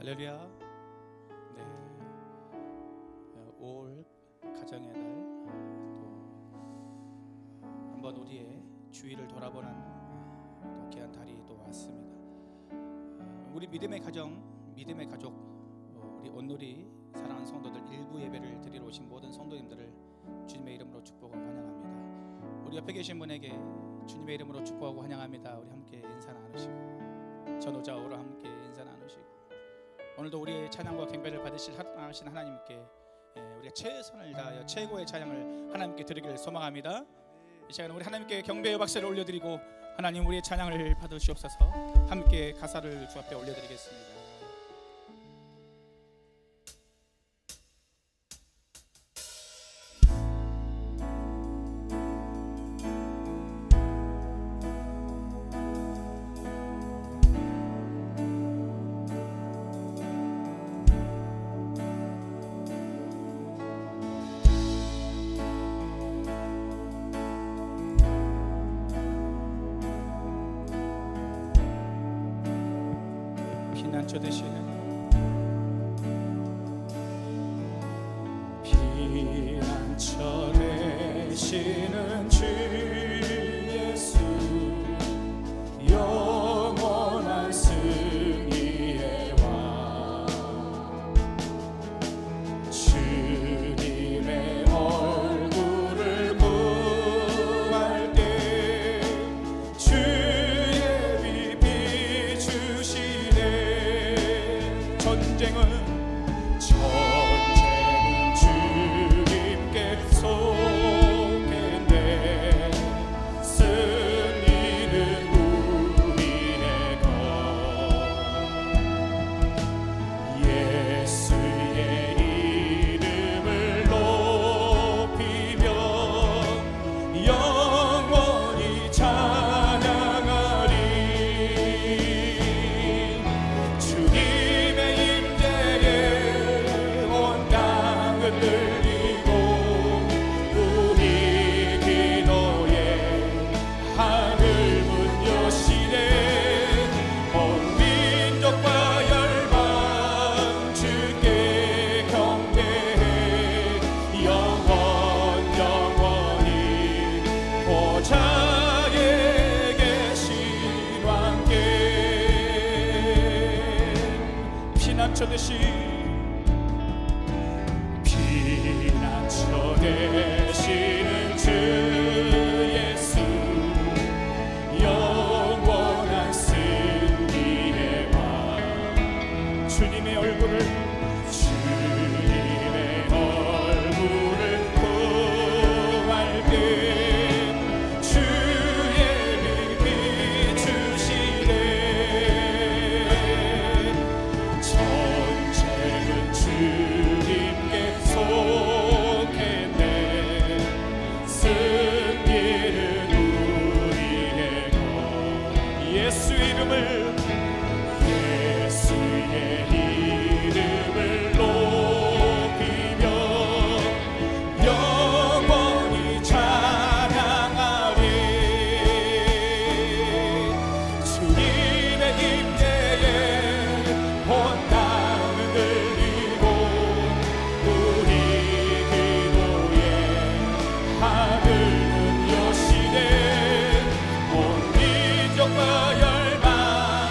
할렐루야. 네, 5월 가정의 달, 또 한번 우리의 주위를 돌아보는 또 귀한 달이 또 왔습니다. 우리 믿음의 가정, 믿음의 가족, 우리 온누리 사랑하는 성도들, 일부 예배를 드리러 오신 모든 성도님들을 주님의 이름으로 축복하고 환영합니다. 우리 옆에 계신 분에게 주님의 이름으로 축복하고 환영합니다. 우리 함께 인사 나누시고 전우좌우로 함께 인사 나누시고, 오늘도 우리의 찬양과 경배를 받으실 하나님께 우리가 최선을 다하여 최고의 찬양을 하나님께 드리기를 소망합니다. 이 시간 우리 하나님께 경배의 박수를 올려드리고 하나님 우리의 찬양을 받으시옵소서. 함께 가사를 주 앞에 올려드리겠습니다. 피난처 되시는 주 예수, 영원한 승리의 왕, 주님의 얼굴을 구할 때 주의 빛 비추시네. 전쟁은 주님께 속했네. 승리는 우리의 것. 예수의 이름을 높이며 영원히 찬양하리. 주님의 임재에 온 땅은 흔들리고 우리 기도에 하늘 문 여시네. 온 민족과 열방 주께 경배해. 영원히 보좌에 계신 왕께 피난처 되신 되시는 주 예수, 영원한 승리의 왕, 주님의 얼굴을 구할 때 주의 빛 비추시네. 전쟁은 주님께 속했네. 승리는 우리의 것. 예수의 이름을 높이며 영원히 찬양하리. 주님의 임재에 온 땅을 흔들리고 우리 기도에 하늘 문 여시네. 온 민족과 열방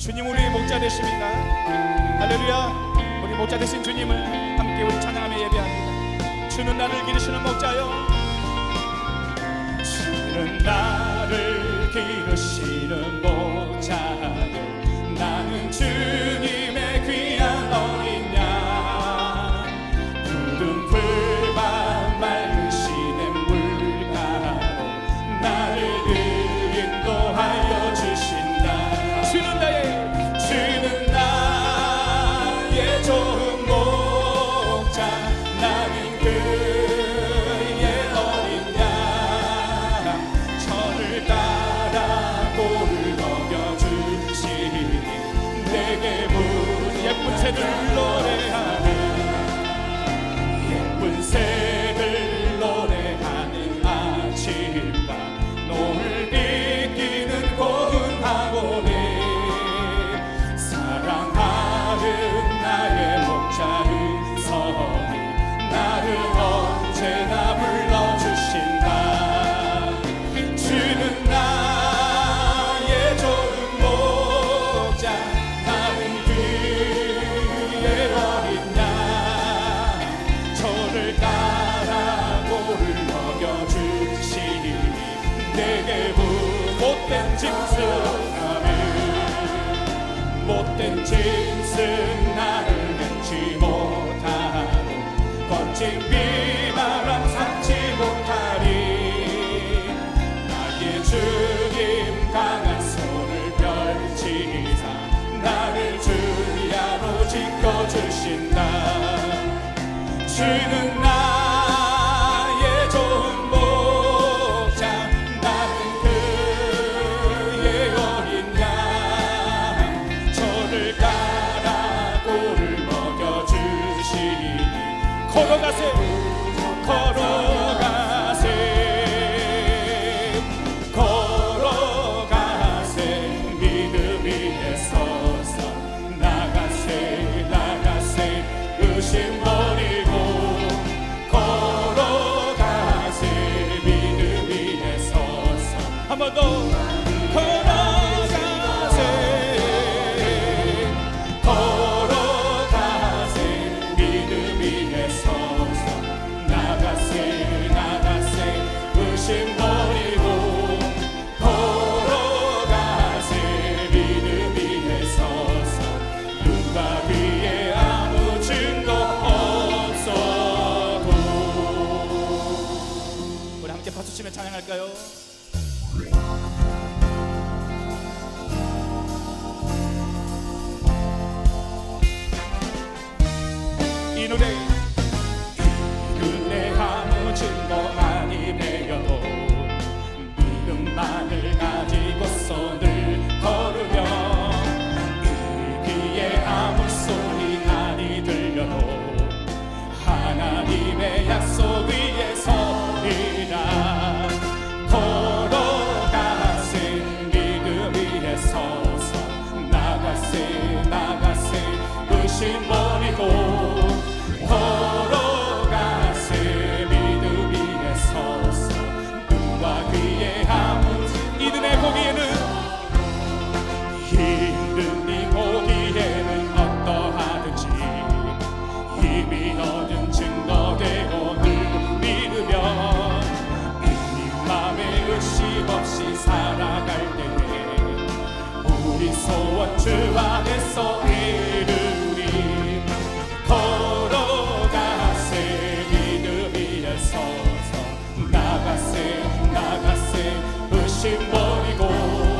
주님 우리의 목자 되십니다. 할렐루야. 우리 목자 되신 주님을 함께 우리 찬양하며 예배합니다. 주는 나를 기르시는 목자요, 주는 나를 기르시는 목자요, 나는 주님의 귀한 어린 양, 푸른 풀밭 맑은 시냇 물가로 나를 인도하여 주신다. 주는 나의 좋은 목자, 나는 그의 어린 양, 저를 따라 꼴을 먹여주시니 내게 예쁜 새들 노래하는, 예쁜 새들 노래하는 아침과 노을 비기는 고운하고네, 사랑하는 나의 목자의 성이 나를 언제나 불러주신다. 주는 나의 좋은 목자, 나는 그의 어린 양, 저를 따라 꼴을 먹여주시니 내게 못된 짐승하며, 못된 짐승 나를 맺지 못하고 거친 비바람 삼지 못하리. 나의 주님 강한 손을 펼치사 나를 주야로 지켜주신다. 주는 나의 좋은 목자, 나는 그의 어린 양, 저를 따라 꼴을 먹여주시니 걸어가세, 걸어가세, 걸어가세, 믿음 위에 서서 나가세, 나가세, 의심 버리고 걸어가세, 믿음 위에 서서 한 번 더 걸어가세, 걸어가세, 믿음 위에 서서 나가세, 나가세, 의심 버리고 걸어가세, 믿음 위에 서서 눈과 귀에 아무 증거 없어도. 우리 함께 박수치며 찬양할까요? 이 노래, 이 은혜 아무 증거 아니매여도 믿음만을 가지고 손을 걸으며, 이 귀에 아무 소리 아니 들려도 하나님의 약속 위에 서리라. 걸어가세, 믿음 위에 서서 나가세, 나가세, 의심 버리고 걸어가세, 믿음 위에 서서 눈과 귀에 아무 이든의 보기에는, 힘든 이 보기에는 어떠하든지 이미 얻은 증거되고 늘 믿으면 이 맘에 의심 없이 살아갈 때에 우리 소원 주 안에서 이루리. 걸어가세, 믿음 위에 서서 나가세, 나가세, 의심 버리고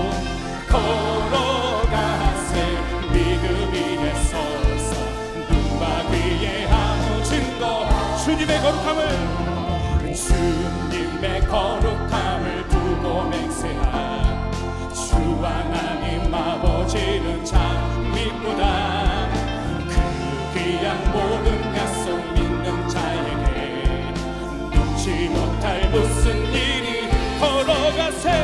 걸어가세, 믿음 위에 서서 눈과 귀에 아무 증거, 주님의 거룩함을, 주님의 거룩함을 두고 맹세한 주 하나님 아버지는 장미보다 그 귀한 모든 약속 믿는 자에게 놓지 못할 무슨 일이. 걸어가세,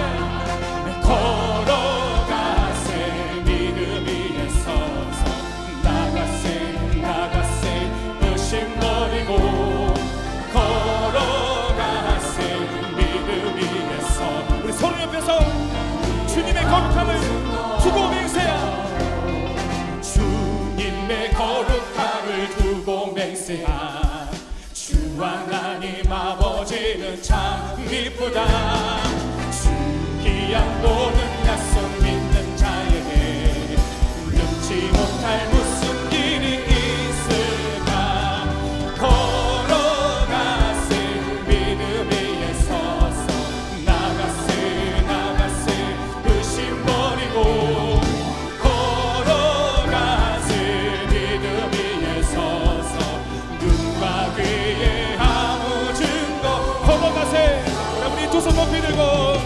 걸어가세, 믿음 위에 서서 나가세, 나가세, 의심 버리고 아버지는 참 이쁘다. 주 귀한 모든 약속 믿는 자에게 능치 못할 무슨 일이 있을까. 걸어가세 믿음 위에 서서 나가세 의심 버리고. 걸어가세 믿음 위에 서서 눈과 귀에 아무 증거. 걸어가세. 우리 두 손 높이 들고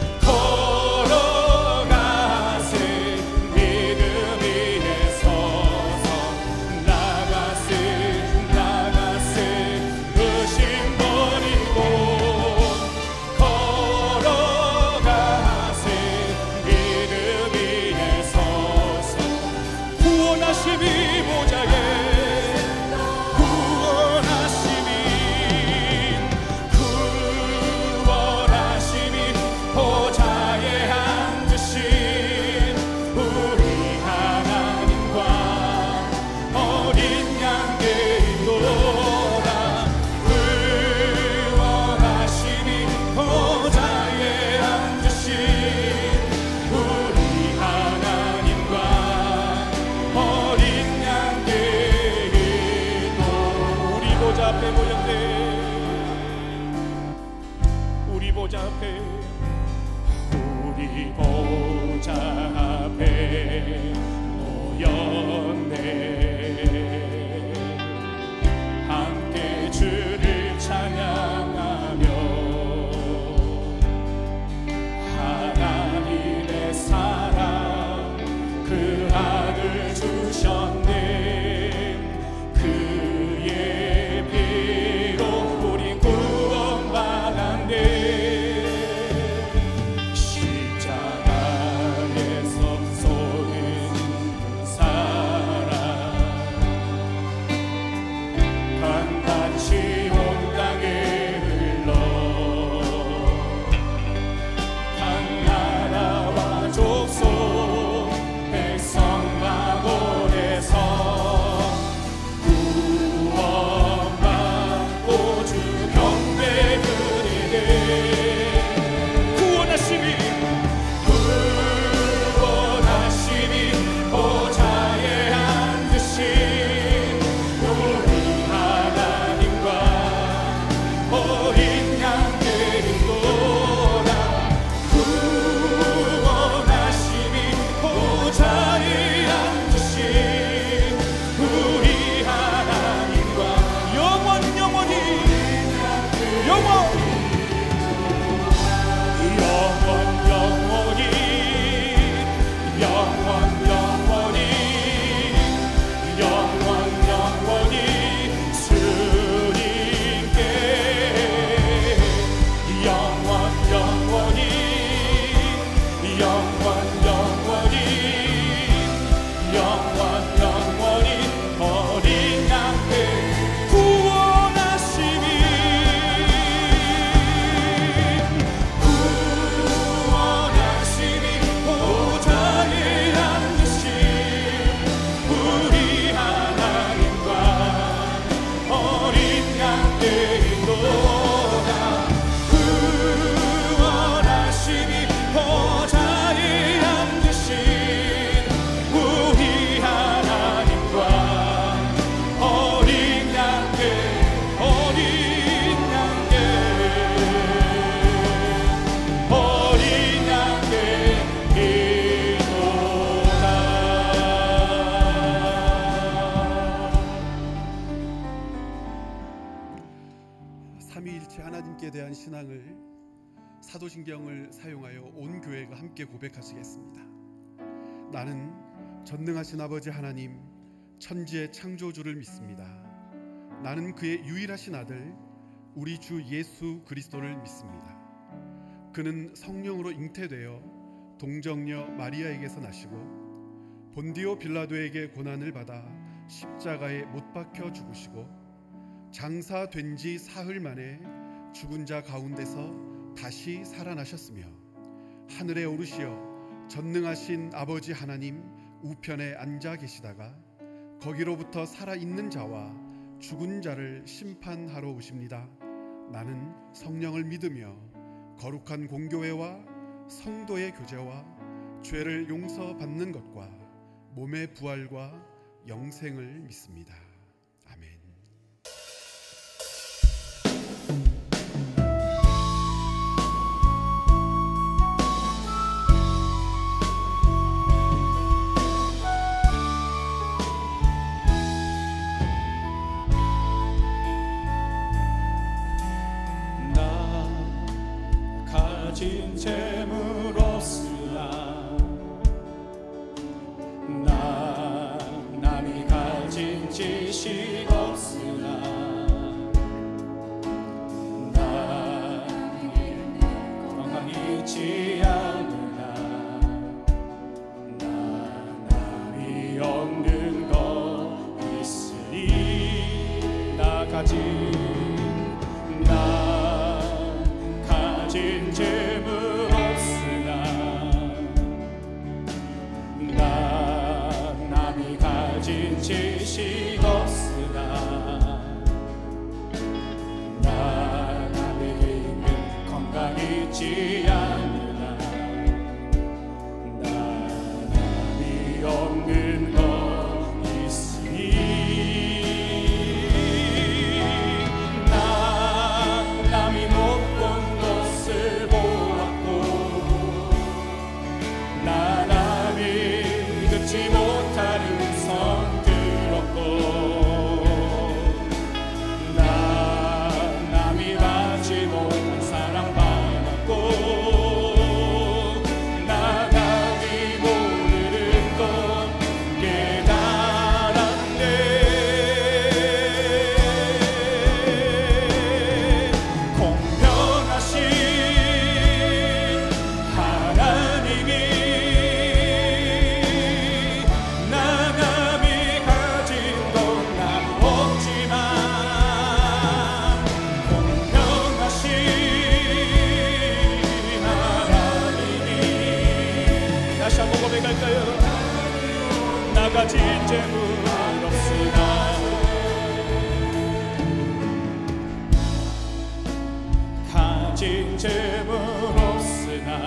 신앙을 사도신경을 사용하여 온 교회가 함께 고백하시겠습니다. 나는 전능하신 아버지 하나님 천지의 창조주를 믿습니다. 나는 그의 유일하신 아들 우리 주 예수 그리스도를 믿습니다. 그는 성령으로 잉태되어 동정녀 마리아에게서 나시고 본디오 빌라도에게 고난을 받아 십자가에 못 박혀 죽으시고 장사된 지 사흘 만에 죽은 자 가운데서 다시 살아나셨으며 하늘에 오르시어 전능하신 아버지 하나님 우편에 앉아 계시다가 거기로부터 살아있는 자와 죽은 자를 심판하러 오십니다. 나는 성령을 믿으며 거룩한 공교회와 성도의 교제와 죄를 용서받는 것과 몸의 부활과 영생을 믿습니다. 아멘. 가진 재물 없으나 나 남이 가진 지식 없으나 나 건강이 있지 않으나 나 남이 없는 것 있으니 나 가진 재물 없으나 나 남이 가진 지식 없으나 나 남에게 있는 건강 있지 않으나 나 남이 없는 것 있으니 나 남이 못 본 나 남이 듣지 못하는 성 들었고 나 남이 받지 못한 사랑 받았고 나 남이 모르는 것 깨달았네. 공평하신 나 가진 재물 없으나 가진 재물 없으나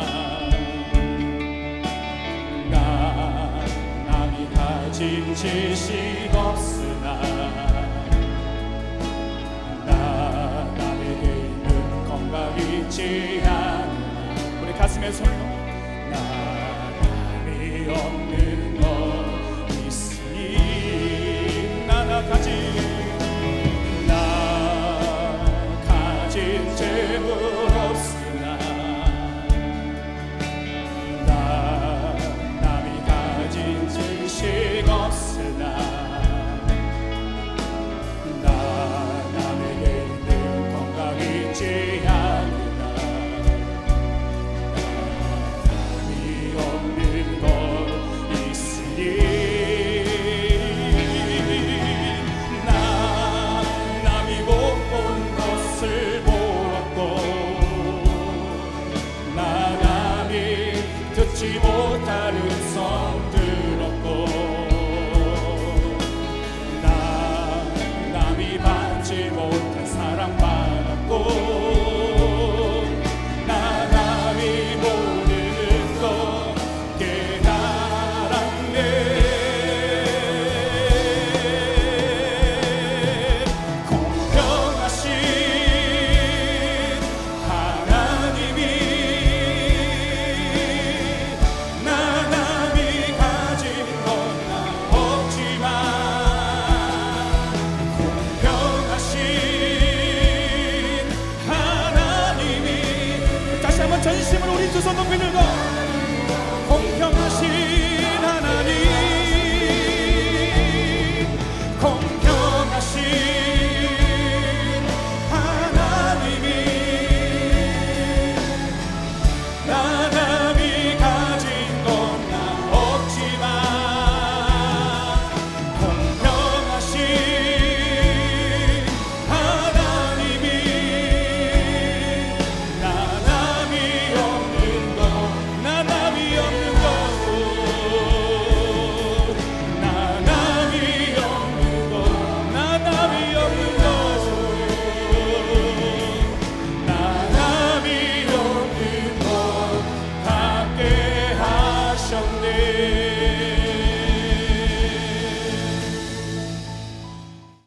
나 남이 가진 지식 없으나 나 남에게 있는 건강 있지 않으나 우리 가슴에 손 나